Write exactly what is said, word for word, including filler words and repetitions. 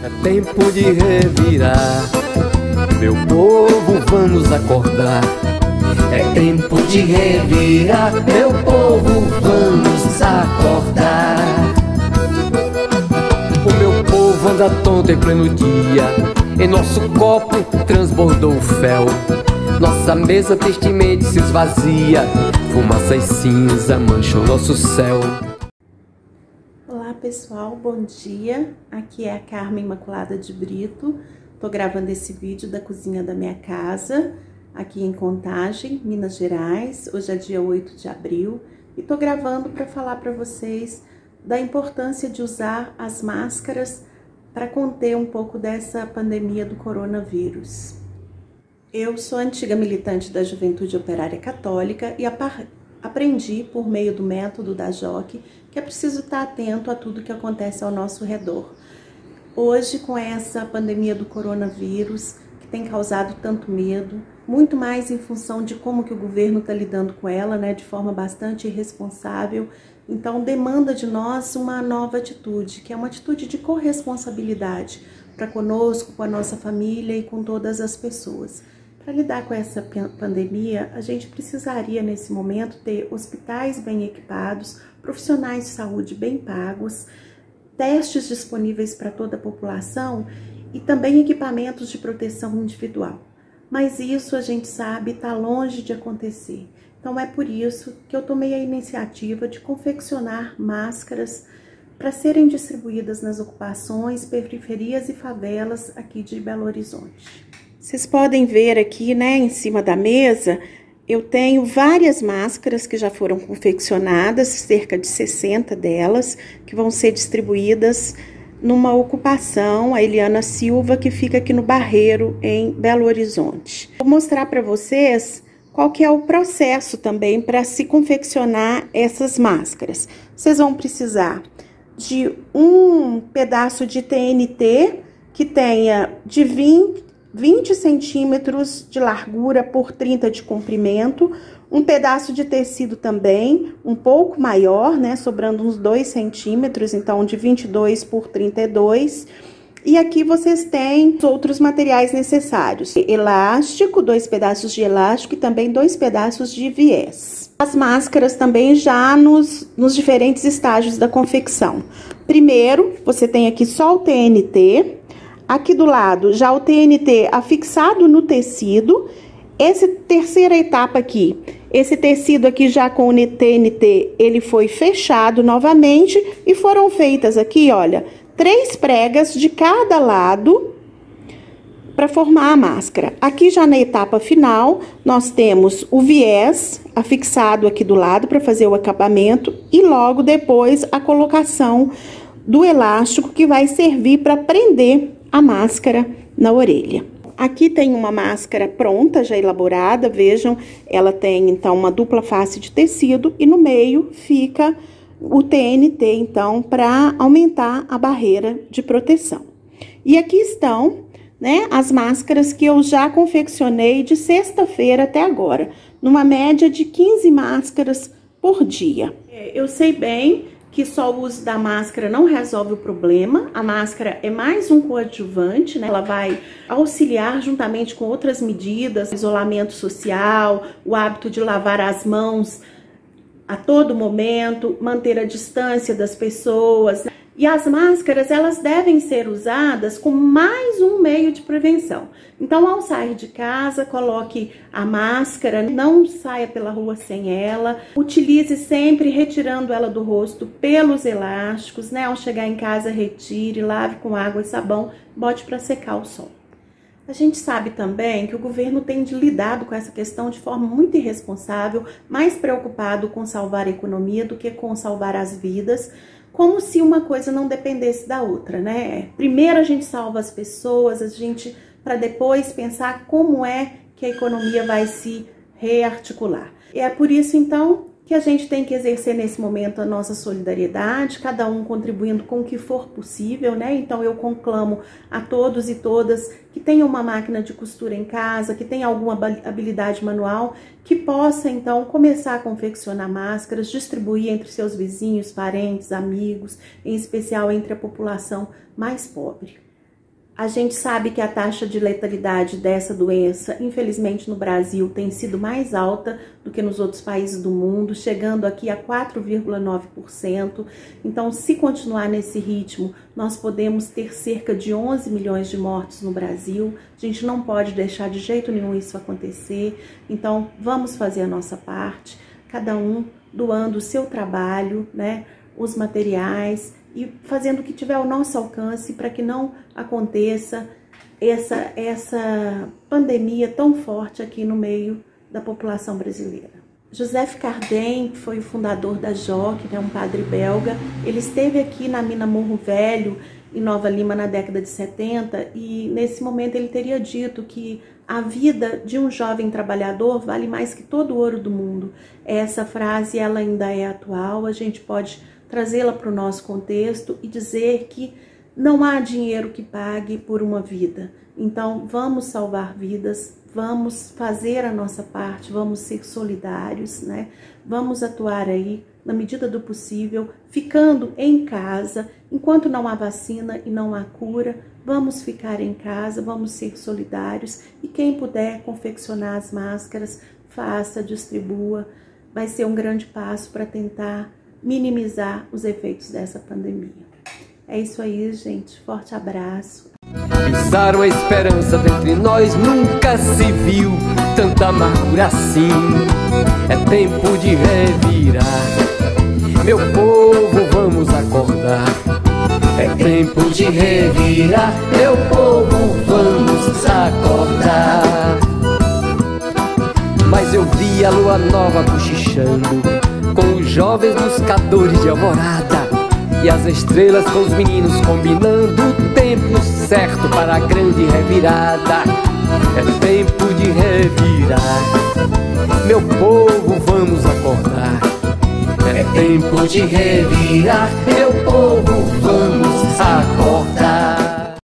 É tempo de revirar, meu povo, vamos acordar. É tempo de revirar, meu povo, vamos acordar. O meu povo anda tonto em pleno dia, em nosso copo transbordou o fel. Nossa mesa tristemente se esvazia, fumaça e cinza mancham nosso céu. Olá pessoal, bom dia. Aqui é a Carmen Imaculada de Brito. Tô gravando esse vídeo da cozinha da minha casa, aqui em Contagem, Minas Gerais. Hoje é dia oito de abril e tô gravando para falar para vocês da importância de usar as máscaras para conter um pouco dessa pandemia do coronavírus. Eu sou antiga militante da Juventude Operária Católica e aprendi por meio do método da J O C que é preciso estar atento a tudo que acontece ao nosso redor. Hoje, com essa pandemia do coronavírus, que tem causado tanto medo, muito mais em função de como que o governo está lidando com ela, né, de forma bastante irresponsável, então demanda de nós uma nova atitude, que é uma atitude de corresponsabilidade para conosco, com a nossa família e com todas as pessoas. Para lidar com essa pandemia, a gente precisaria, nesse momento, ter hospitais bem equipados, profissionais de saúde bem pagos, testes disponíveis para toda a população e também equipamentos de proteção individual. Mas isso, a gente sabe, está longe de acontecer. Então é por isso que eu tomei a iniciativa de confeccionar máscaras para serem distribuídas nas ocupações, periferias e favelas aqui de Belo Horizonte. Vocês podem ver aqui, né, em cima da mesa, eu tenho várias máscaras que já foram confeccionadas, cerca de sessenta delas, que vão ser distribuídas numa ocupação, a Eliana Silva, que fica aqui no Barreiro, em Belo Horizonte. Vou mostrar para vocês qual que é o processo também para se confeccionar essas máscaras. Vocês vão precisar de um pedaço de T N T que tenha de vinte centímetros de largura por trinta de comprimento, um pedaço de tecido também, um pouco maior, né, sobrando uns dois centímetros, então de vinte e dois por trinta e dois. E aqui vocês têm os outros materiais necessários: elástico, dois pedaços de elástico e também dois pedaços de viés. As máscaras também já nos, nos diferentes estágios da confecção. Primeiro, você tem aqui só o T N T. Aqui do lado, já o T N T afixado no tecido. Essa terceira etapa aqui, esse tecido aqui já com o T N T, ele foi fechado novamente e foram feitas aqui, olha, três pregas de cada lado para formar a máscara. Aqui já na etapa final, nós temos o viés afixado aqui do lado para fazer o acabamento e logo depois a colocação do elástico que vai servir para prender a máscara na orelha. Aqui tem uma máscara pronta, já elaborada, vejam, ela tem então uma dupla face de tecido e no meio fica o T N T, então, para aumentar a barreira de proteção. E aqui estão, né, as máscaras que eu já confeccionei de sexta-feira até agora, numa média de quinze máscaras por dia. Eu sei bem que só o uso da máscara não resolve o problema. A máscara é mais um coadjuvante, né? Ela vai auxiliar juntamente com outras medidas, isolamento social, o hábito de lavar as mãos a todo momento, manter a distância das pessoas. E as máscaras, elas devem ser usadas como mais um meio de prevenção. Então, ao sair de casa, coloque a máscara, não saia pela rua sem ela. Utilize sempre retirando ela do rosto pelos elásticos, né? Ao chegar em casa, retire, lave com água e sabão, bote para secar o sol. A gente sabe também que o governo tem lidado com essa questão de forma muito irresponsável, mais preocupado com salvar a economia do que com salvar as vidas, como se uma coisa não dependesse da outra, né? Primeiro a gente salva as pessoas, a gente para depois pensar como é que a economia vai se rearticular. E é por isso então que a gente tem que exercer nesse momento a nossa solidariedade, cada um contribuindo com o que for possível, né? Então eu conclamo a todos e todas que tenham uma máquina de costura em casa, que tenham alguma habilidade manual, que possa então começar a confeccionar máscaras, distribuir entre seus vizinhos, parentes, amigos, em especial entre a população mais pobre. A gente sabe que a taxa de letalidade dessa doença, infelizmente no Brasil, tem sido mais alta do que nos outros países do mundo, chegando aqui a quatro vírgula nove por cento. Então, se continuar nesse ritmo, nós podemos ter cerca de onze milhões de mortos no Brasil. A gente não pode deixar de jeito nenhum isso acontecer. Então, vamos fazer a nossa parte, cada um doando o seu trabalho, né, os materiais, e fazendo o que tiver ao nosso alcance para que não aconteça essa, essa pandemia tão forte aqui no meio da população brasileira. Joseph Cardin, que foi o fundador da J O C, né, um padre belga, ele esteve aqui na mina Morro Velho, em Nova Lima, na década de setenta, e nesse momento ele teria dito que a vida de um jovem trabalhador vale mais que todo o ouro do mundo. Essa frase ela ainda é atual, a gente pode trazê-la para o nosso contexto e dizer que não há dinheiro que pague por uma vida. Então, vamos salvar vidas, vamos fazer a nossa parte, vamos ser solidários, né? Vamos atuar aí, na medida do possível, ficando em casa. Enquanto não há vacina e não há cura, vamos ficar em casa, vamos ser solidários. E quem puder confeccionar as máscaras, faça, distribua. Vai ser um grande passo para tentar minimizar os efeitos dessa pandemia. É isso aí, gente. Forte abraço. Pisaram a esperança dentre nós, nunca se viu tanta amargura assim. É tempo de revirar. Meu povo, vamos acordar. É tempo de revirar. Meu povo, vamos acordar. Mas eu vi a lua nova cochichando com os jovens buscadores de alvorada, e as estrelas com os meninos combinando o tempo certo para a grande revirada. É tempo de revirar. Meu povo, vamos acordar. É tempo de revirar. Meu povo, vamos acordar.